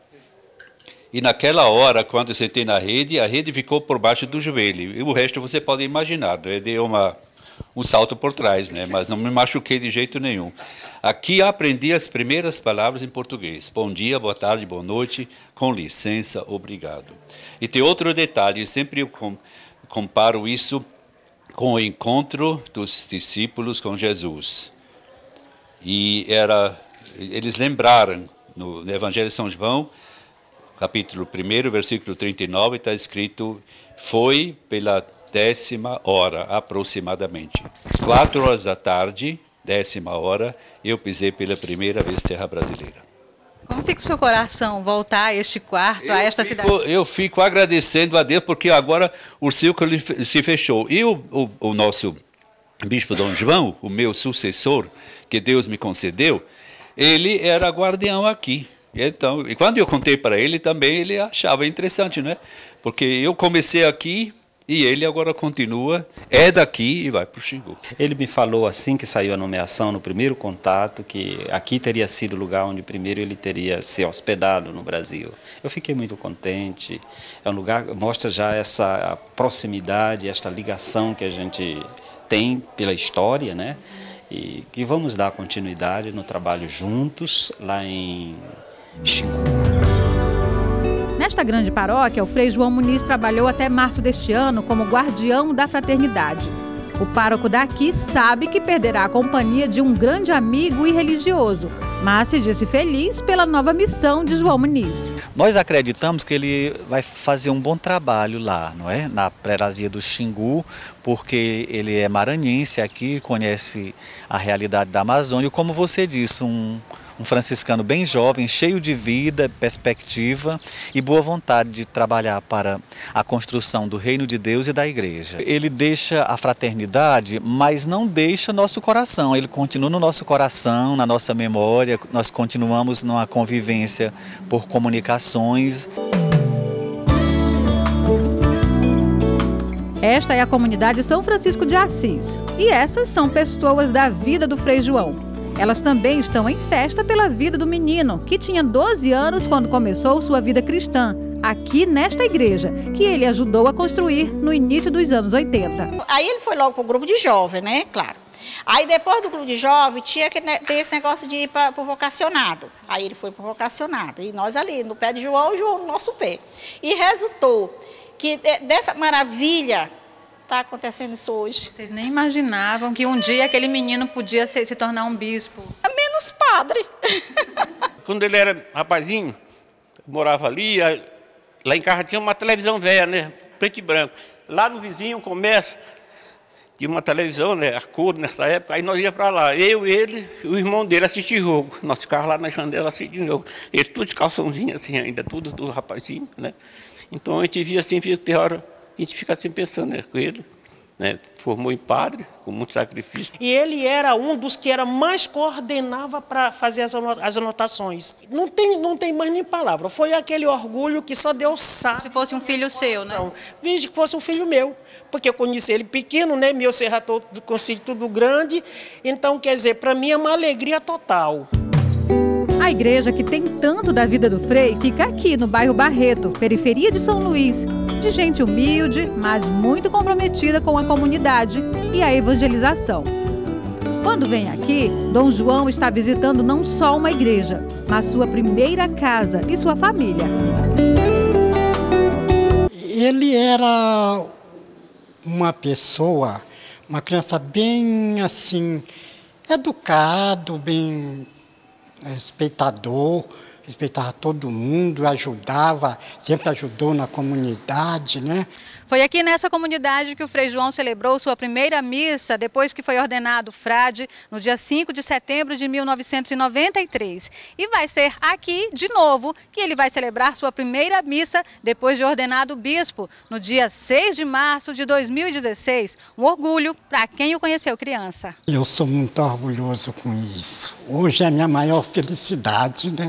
quando eu sentei na rede, a rede ficou por baixo do joelho. E o resto você pode imaginar, deu um salto por trás, né? Mas não me machuquei de jeito nenhum. Aqui aprendi as primeiras palavras em português. Bom dia, boa tarde, boa noite, com licença, obrigado. E tem outro detalhe, sempre eu comparo isso com o encontro dos discípulos com Jesus. E eles lembraram, no Evangelho de São João, capítulo 1, versículo 39, está escrito, foi pela 10ª hora, aproximadamente. 4 horas da tarde, 10ª hora, eu pisei pela primeira vez terra brasileira. Como fica o seu coração voltar a este quarto, a esta cidade? Eu fico agradecendo a Deus, porque agora o círculo se fechou. E o nosso bispo Dom João, o meu sucessor, que Deus me concedeu, ele era guardião aqui. Então, e quando eu contei para ele também, ele achava interessante, né? Porque eu comecei aqui e ele agora continua, é daqui e vai para o Xingu. Ele me falou assim que saiu a nomeação, no primeiro contato, que aqui teria sido o lugar onde primeiro ele teria se hospedado no Brasil. Eu fiquei muito contente, é um lugar que mostra já essa proximidade, esta ligação que a gente tem pela história, né? E que vamos dar continuidade no trabalho juntos lá em Xingu. Nesta grande paróquia, o Frei João Muniz trabalhou até março deste ano como guardião da fraternidade. O pároco daqui sabe que perderá a companhia de um grande amigo e religioso, mas se disse feliz pela nova missão de João Muniz. Nós acreditamos que ele vai fazer um bom trabalho lá, não é? Na Prerazia do Xingu, porque ele é maranhense aqui, conhece a realidade da Amazônia, e como você disse, um franciscano bem jovem, cheio de vida, perspectiva e boa vontade de trabalhar para a construção do reino de Deus e da igreja. Ele deixa a fraternidade, mas não deixa nosso coração. Ele continua no nosso coração, na nossa memória, nós continuamos numa convivência por comunicações. Esta é a comunidade São Francisco de Assis e essas são pessoas da vida do Frei João. Elas também estão em festa pela vida do menino, que tinha 12 anos quando começou sua vida cristã, aqui nesta igreja, que ele ajudou a construir no início dos anos 80. Aí ele foi logo para o grupo de jovem, né? Claro. Aí depois do grupo de jovem, tinha que ter esse negócio de ir para o vocacionado. Aí ele foi para o vocacionado. E nós ali, no pé de João, João no nosso pé. E resultou que dessa maravilha está acontecendo isso hoje. Vocês nem imaginavam que um dia aquele menino podia se tornar um bispo. Menos padre. Quando ele era rapazinho, morava ali, lá em casa tinha uma televisão velha, né? Preto e branco. Lá no vizinho, comércio, tinha uma televisão, né? A cor nessa época, aí nós íamos para lá. Eu, ele e o irmão dele assistir jogo. Nós ficávamos lá na janela assistindo jogo. Eles tudo de calçãozinho assim ainda, tudo do rapazinho, né? Então a gente via assim, tem hora a gente fica assim pensando, né, com ele, né, formou em padre, com muito sacrifício. E ele era um dos que mais coordenava para fazer as anotações. Não tem mais nem palavra, foi aquele orgulho que só Deus sabe. Se fosse um filho seu, né? Veja que fosse um filho meu, porque eu conheci ele pequeno, né, meu serra todo, consegui tudo grande, então quer dizer, para mim é uma alegria total. A igreja que tem tanto da vida do Frei fica aqui no bairro Barreto, periferia de São Luís, de gente humilde, mas muito comprometida com a comunidade e a evangelização. Quando vem aqui, Dom João está visitando não só uma igreja, mas sua primeira casa e sua família. Ele era uma pessoa, uma criança bem assim, educado, bem respeitava todo mundo, ajudava, sempre ajudou na comunidade, né? Foi aqui nessa comunidade que o Frei João celebrou sua primeira missa depois que foi ordenado frade no dia 5 de setembro de 1993. E vai ser aqui, de novo, que ele vai celebrar sua primeira missa depois de ordenado bispo, no dia 6 de março de 2016. Um orgulho para quem o conheceu criança. Eu sou muito orgulhoso com isso. Hoje é a minha maior felicidade, né?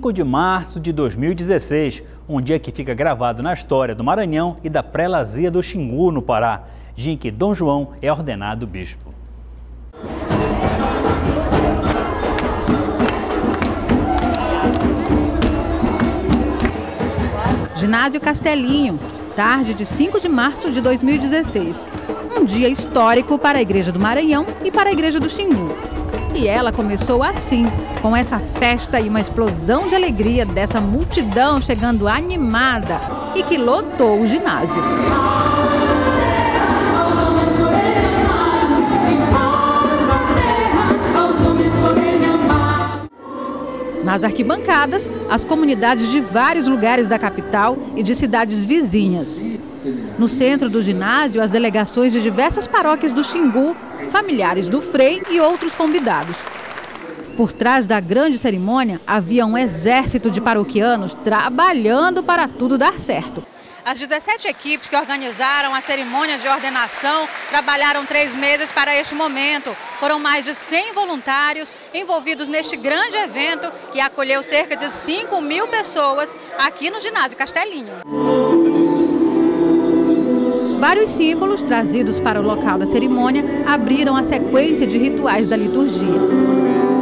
5 de março de 2016, um dia que fica gravado na história do Maranhão e da prelazia do Xingu, no Pará, dia em que Dom João é ordenado bispo. Ginásio Castelinho, tarde de 5 de março de 2016. Um dia histórico para a Igreja do Maranhão e para a Igreja do Xingu. E ela começou assim, com essa festa e uma explosão de alegria dessa multidão chegando animada e que lotou o ginásio. Nas arquibancadas, as comunidades de vários lugares da capital e de cidades vizinhas. No centro do ginásio, as delegações de diversas paróquias do Xingu, familiares do Frei e outros convidados. Por trás da grande cerimônia, havia um exército de paroquianos trabalhando para tudo dar certo. As 17 equipes que organizaram a cerimônia de ordenação trabalharam 3 meses para este momento. Foram mais de 100 voluntários envolvidos neste grande evento que acolheu cerca de 5.000 pessoas aqui no Ginásio Castelinho. Vários símbolos trazidos para o local da cerimônia abriram a sequência de rituais da liturgia.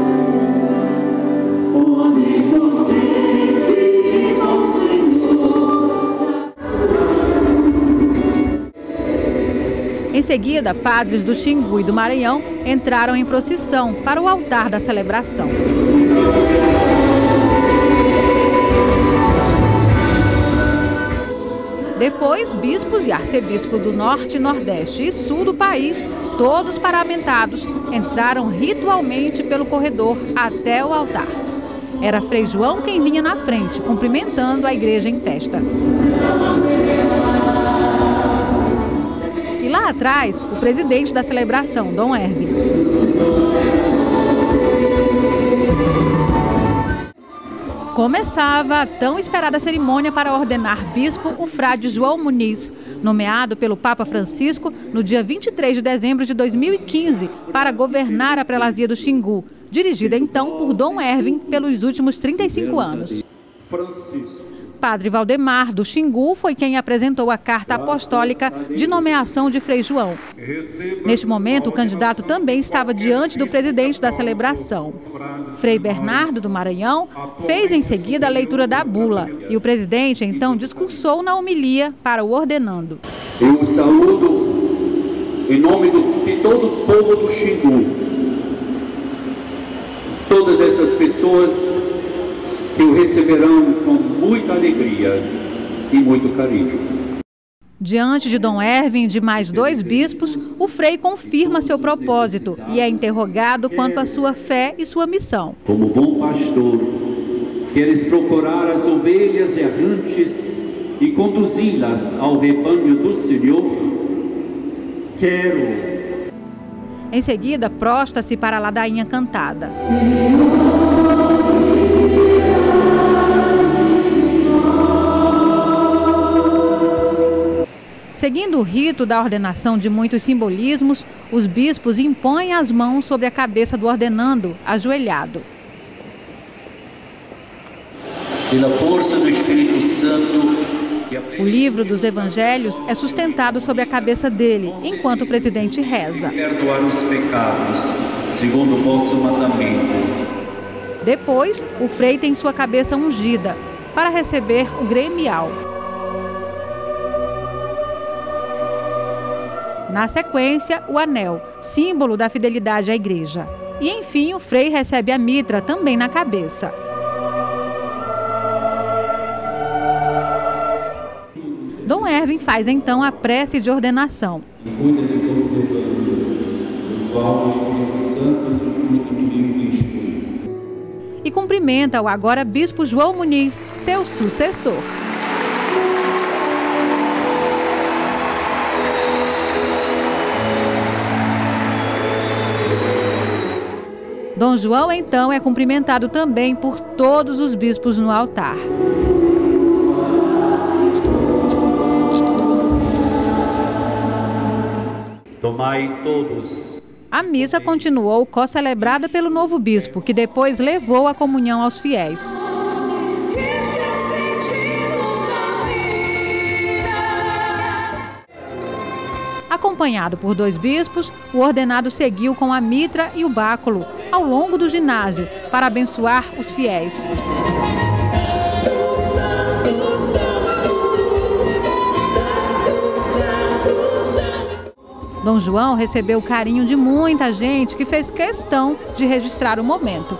Em seguida, padres do Xingu e do Maranhão entraram em procissão para o altar da celebração. Depois, bispos e arcebispos do Norte, Nordeste e Sul do país, todos paramentados, entraram ritualmente pelo corredor até o altar. Era Frei João quem vinha na frente, cumprimentando a igreja em festa. E lá atrás, o presidente da celebração, Dom Ervin. Começava a tão esperada cerimônia para ordenar bispo o frade João Muniz, nomeado pelo Papa Francisco no dia 23 de dezembro de 2015 para governar a prelazia do Xingu, dirigida então por Dom Ervin pelos últimos 35 anos. Padre Valdemar do Xingu foi quem apresentou a carta apostólica de nomeação de Frei João. Neste momento, o candidato também estava diante do presidente da celebração. Frei Bernardo do Maranhão fez em seguida a leitura da bula e o presidente então discursou na homilia para o ordenando. Eu saúdo em nome de todo o povo do Xingu, todas essas pessoas que o receberão com muita alegria e muito carinho. Diante de Dom Ervin e de mais 2 bispos, o Frei confirma seu propósito e é interrogado quanto à sua fé e sua missão. Como bom pastor, queres procurar as ovelhas errantes e conduzi-las ao rebanho do Senhor? Quero. Em seguida, prostra-se para a ladainha cantada. Seguindo o rito da ordenação de muitos simbolismos, os bispos impõem as mãos sobre a cabeça do ordenando, ajoelhado. Pela força do Espírito Santo. O livro dos evangelhos é sustentado sobre a cabeça dele, enquanto o presidente reza. Perdoar os pecados, segundo o vosso mandamento. Depois, o Frei tem sua cabeça ungida, para receber o gremial. Na sequência, o anel, símbolo da fidelidade à igreja. E, enfim, o Frei recebe a mitra também na cabeça. Dom Ervin faz então a prece de ordenação. E cumprimenta o agora bispo João Muniz, seu sucessor. Dom João, então, é cumprimentado também por todos os bispos no altar. Tomai todos. A missa continuou co-celebrada pelo novo bispo, que depois levou a comunhão aos fiéis. Acompanhado por 2 bispos, o ordenado seguiu com a mitra e o báculo ao longo do ginásio para abençoar os fiéis. Dom João recebeu o carinho de muita gente que fez questão de registrar o momento.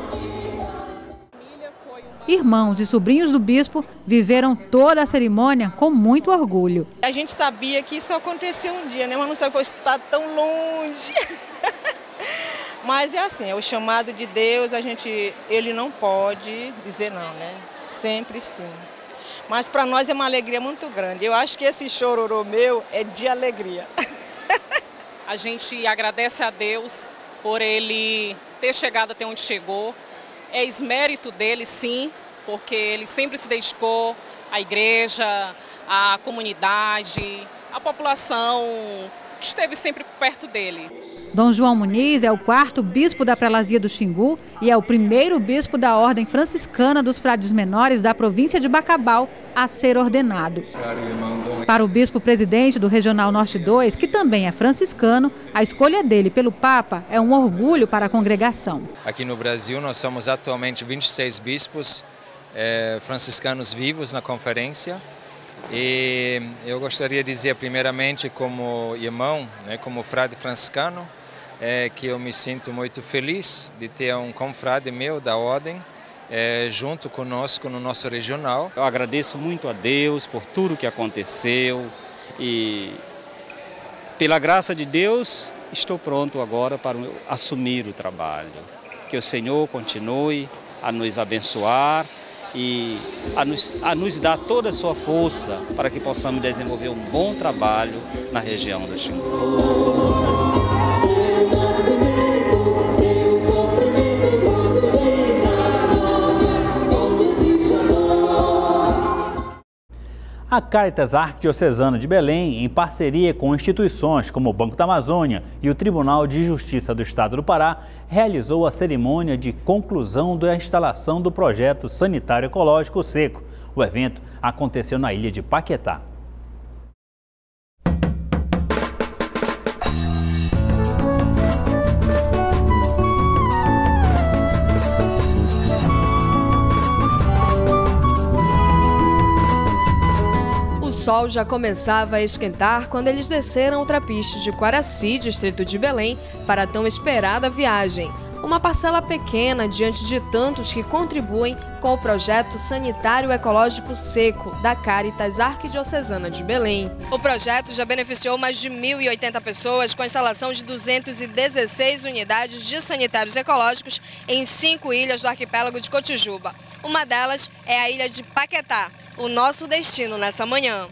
Irmãos e sobrinhos do bispo viveram toda a cerimônia com muito orgulho. A gente sabia que isso aconteceu um dia, né? Mas não sabia que estar tão longe. Mas é assim, é o chamado de Deus, ele não pode dizer não, né? Sempre sim. Mas para nós é uma alegria muito grande. Eu acho que esse chororô meu é de alegria. A gente agradece a Deus por ele ter chegado até onde chegou. É esmérito dele, sim, porque ele sempre se dedicou à igreja, à comunidade, à população que esteve sempre perto dele. Dom João Muniz é o 4º bispo da prelazia do Xingu e é o 1º bispo da Ordem Franciscana dos Frades Menores da província de Bacabal a ser ordenado. Para o bispo-presidente do Regional Norte 2, que também é franciscano, a escolha dele pelo Papa é um orgulho para a congregação. Aqui no Brasil nós somos atualmente 26 bispos franciscanos vivos na conferência. E eu gostaria de dizer primeiramente como irmão, né, como frade franciscano, que eu me sinto muito feliz de ter um confrade meu da ordem junto conosco no nosso regional. Eu agradeço muito a Deus por tudo que aconteceu e pela graça de Deus estou pronto agora para assumir o trabalho. Que o Senhor continue a nos abençoar e a nos dar toda a sua força para que possamos desenvolver um bom trabalho na região do Xingu. A Caritas Arquidiocesana de Belém, em parceria com instituições como o Banco da Amazônia e o Tribunal de Justiça do Estado do Pará, realizou a cerimônia de conclusão da instalação do projeto sanitário ecológico seco. O evento aconteceu na ilha de Paquetá. O sol já começava a esquentar quando eles desceram o trapiche de Quaraci, distrito de Belém, para a tão esperada viagem. Uma parcela pequena diante de tantos que contribuem com o projeto sanitário ecológico seco da Caritas Arquidiocesana de Belém. O projeto já beneficiou mais de 1.080 pessoas com a instalação de 216 unidades de sanitários ecológicos em 5 ilhas do arquipélago de Cotijuba. Uma delas é a ilha de Paquetá, o nosso destino nessa manhã.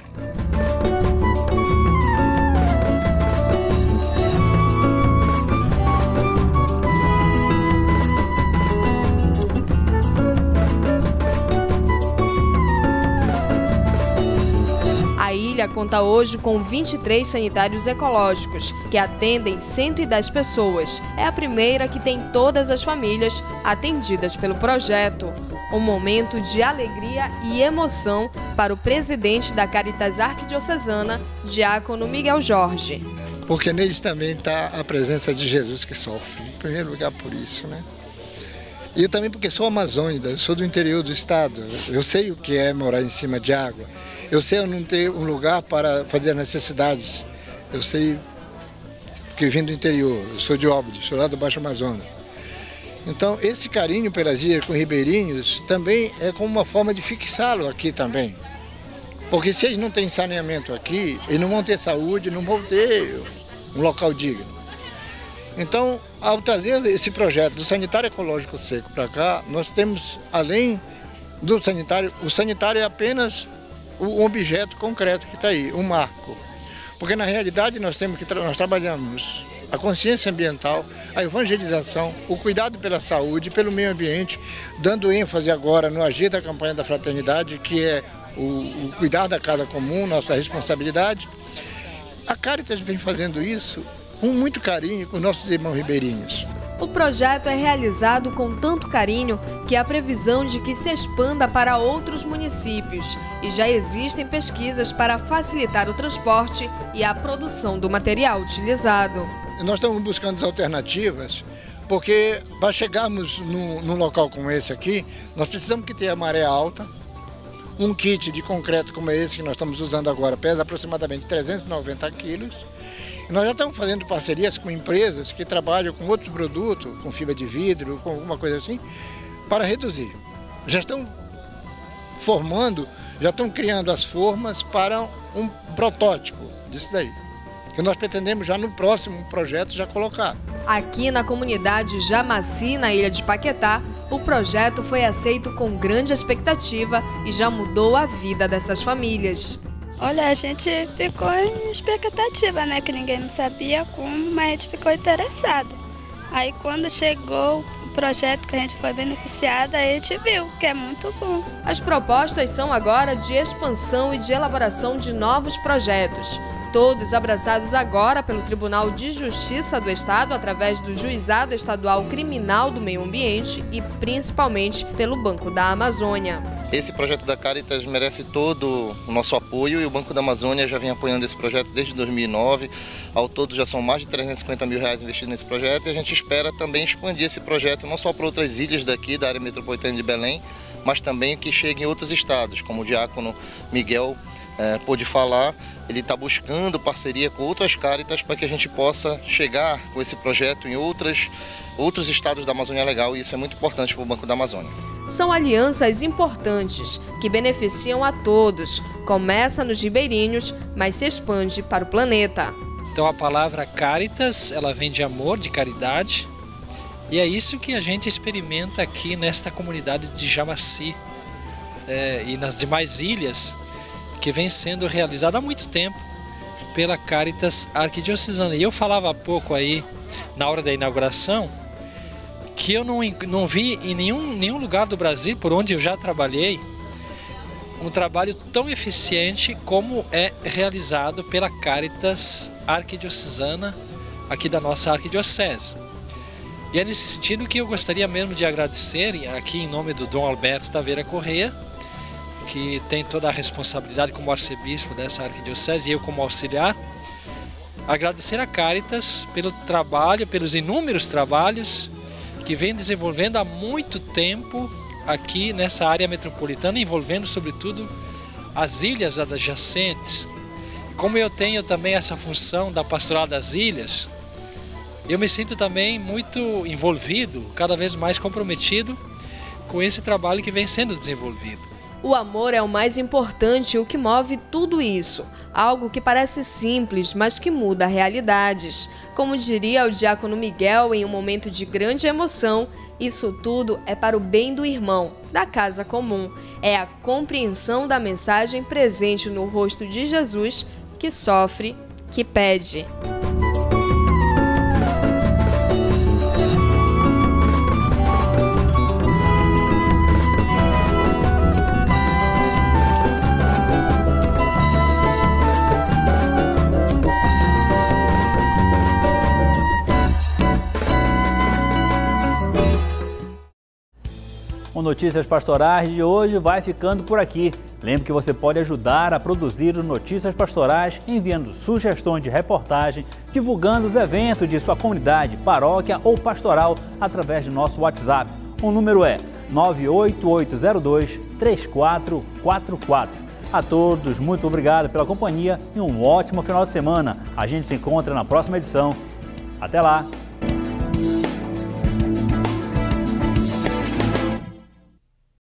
A ilha conta hoje com 23 sanitários ecológicos, que atendem 110 pessoas. É a primeira que tem todas as famílias atendidas pelo projeto. Um momento de alegria e emoção para o presidente da Caritas Arquidiocesana, diácono Miguel Jorge. Porque neles também está a presença de Jesus que sofre, em primeiro lugar por isso, né? E eu também porque sou amazônida, eu sou do interior do estado, eu sei o que é morar em cima de água. Eu sei eu não ter um lugar para fazer necessidades. Eu sei que vim do interior, eu sou de Óbidos, sou lá do Baixo Amazonas. Então, esse carinho pelas ilhas com ribeirinhos também é como uma forma de fixá-lo aqui também. Porque se eles não têm saneamento aqui, eles não vão ter saúde, não vão ter um local digno. Então, ao trazer esse projeto do sanitário ecológico seco para cá, nós temos, além do sanitário, o sanitário é apenas um objeto concreto que está aí, um marco. Porque na realidade nós trabalhamos a consciência ambiental, a evangelização, o cuidado pela saúde, pelo meio ambiente, dando ênfase agora no agir da campanha da fraternidade, que é o cuidar da casa comum, nossa responsabilidade. A Caritas vem fazendo isso com muito carinho com nossos irmãos ribeirinhos. O projeto é realizado com tanto carinho que há previsão de que se expanda para outros municípios e já existem pesquisas para facilitar o transporte e a produção do material utilizado. Nós estamos buscando alternativas, porque para chegarmos num local como esse aqui, nós precisamos que tenha maré alta. Um kit de concreto como esse que nós estamos usando agora pesa aproximadamente 390 quilos. E nós já estamos fazendo parcerias com empresas que trabalham com outros produtos, com fibra de vidro, com alguma coisa assim, para reduzir. Já estão formando, já estão criando as formas para um protótipo disso daí, que nós pretendemos já no próximo projeto já colocar. Aqui na comunidade Jamaci, na ilha de Paquetá, o projeto foi aceito com grande expectativa e já mudou a vida dessas famílias. Olha, a gente ficou em expectativa, né? Que ninguém não sabia como, mas a gente ficou interessado. Aí quando chegou o projeto que a gente foi beneficiada, a gente viu que é muito bom. As propostas são agora de expansão e de elaboração de novos projetos. Todos abraçados agora pelo Tribunal de Justiça do Estado, através do Juizado Estadual Criminal do Meio Ambiente e principalmente pelo Banco da Amazônia. Esse projeto da Caritas merece todo o nosso apoio e o Banco da Amazônia já vem apoiando esse projeto desde 2009. Ao todo já são mais de 350 mil reais investidos nesse projeto e a gente espera também expandir esse projeto não só para outras ilhas daqui da área metropolitana de Belém, mas também que chegue em outros estados, como o diácono Miguel pôde falar. Ele está buscando parceria com outras Caritas para que a gente possa chegar com esse projeto em outros estados da Amazônia Legal e isso é muito importante para o Banco da Amazônia. São alianças importantes que beneficiam a todos. Começa nos ribeirinhos, mas se expande para o planeta. Então a palavra Caritas, ela vem de amor, de caridade. E é isso que a gente experimenta aqui nesta comunidade de Jamaci e nas demais ilhas, que vem sendo realizado há muito tempo pela Caritas Arquidiocesana. E eu falava há pouco aí, na hora da inauguração, que eu não vi em nenhum lugar do Brasil, por onde eu já trabalhei, um trabalho tão eficiente como é realizado pela Caritas Arquidiocesana aqui da nossa arquidiocese. E é nesse sentido que eu gostaria mesmo de agradecer, aqui em nome do Dom Alberto Taveira Correia, que tem toda a responsabilidade como arcebispo dessa arquidiocese e eu como auxiliar, agradecer a Caritas pelo trabalho, pelos inúmeros trabalhos que vem desenvolvendo há muito tempo aqui nessa área metropolitana, envolvendo sobretudo as ilhas adjacentes. Como eu tenho também essa função da pastoral das ilhas, eu me sinto também muito envolvido, cada vez mais comprometido com esse trabalho que vem sendo desenvolvido. O amor é o mais importante, o que move tudo isso. Algo que parece simples, mas que muda realidades. Como diria o diácono Miguel em um momento de grande emoção, isso tudo é para o bem do irmão, da casa comum. É a compreensão da mensagem presente no rosto de Jesus, que sofre, que pede. O Notícias Pastorais de hoje vai ficando por aqui. Lembre que você pode ajudar a produzir o Notícias Pastorais enviando sugestões de reportagem, divulgando os eventos de sua comunidade, paróquia ou pastoral através do nosso WhatsApp. O número é 98802-3444. A todos, muito obrigado pela companhia e um ótimo final de semana. A gente se encontra na próxima edição. Até lá!